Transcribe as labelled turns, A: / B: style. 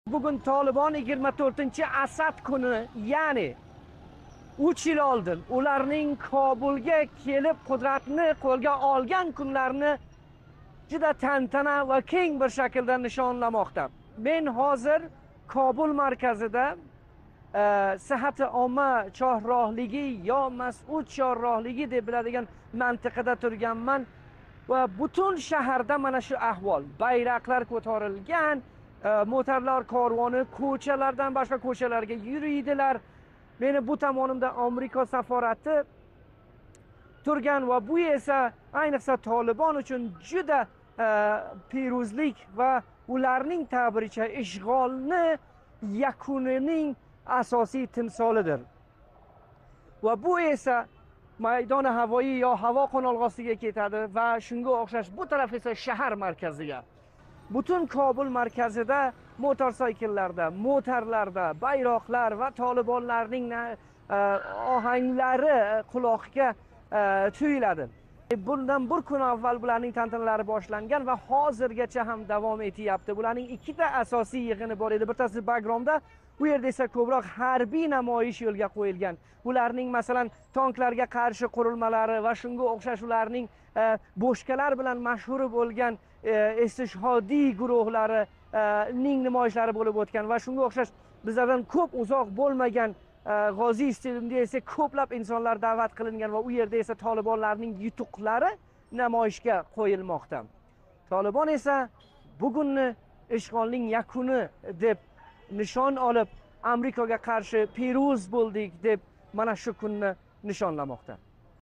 A: Bugun Tolibon 24-Asad kuni, ya'ni 3 yil oldin ularning Kobulga kelib qudratni qo'lga olgan kunlarini juda tantana va keng bir shaklda nishonlamoqda. Men hozir Kobul markazida sihhati omma chorrohligi yo Mas'ud chorrohligi deb biladigan mintaqada turganman va butun shaharda mana shu ahvol. Bayroqlar ko'tarilgan, motorlar karvoni ko'chalardan boshqa ko'chalarga yuriydilar. Meni bu tomonimda Amerika safarati turgan va bu esa ayniqsa Tolibon uchun juda pirozlik va ularning ta'biricha ishg'olni yakunining asosiy timsolidir. Va bu esa maydoni havoyi yo havo qo'nalg'osiga ketadi va shunga o'xshash bu taraf esa shahar markaziga. Butun Kobul markazida motorsaykillarda, motorlarda bayroqlar va Tolibonlarning ohanglari quloqqa tuyuladi. Bundan bir kun avval bularning tantanalari boshlangan va hozirgacha ham davom etyapti. Bularning ikkita asosiy yig'ini bor edi. Bittasi Bagromda, bu yerda esa ko'proq harbiy namoyish yo'lga qo'yilgan. Bularning masalan tanklarga qarshi qurilmalari va shunga o'xshash ularning boshqalar bilan mashhur bo'lgan istishhodiy guruhlarining namoyishlari bo'lib o'tgan va shunga o'xshash bizlardan ko'p uzoq bo'lmagan G'oziy stadionida esa ko'plab insonlar da'vat qilingan va u yerda esa Tolibonlarning yutuqlari namoyishga qo'yilmoqda. Tolibon esa bugunni ishg'olning yakuni deb nishon olib, Amerikaga qarshi piroz bo'ldik deb mana shu kunni nishonlamoqda.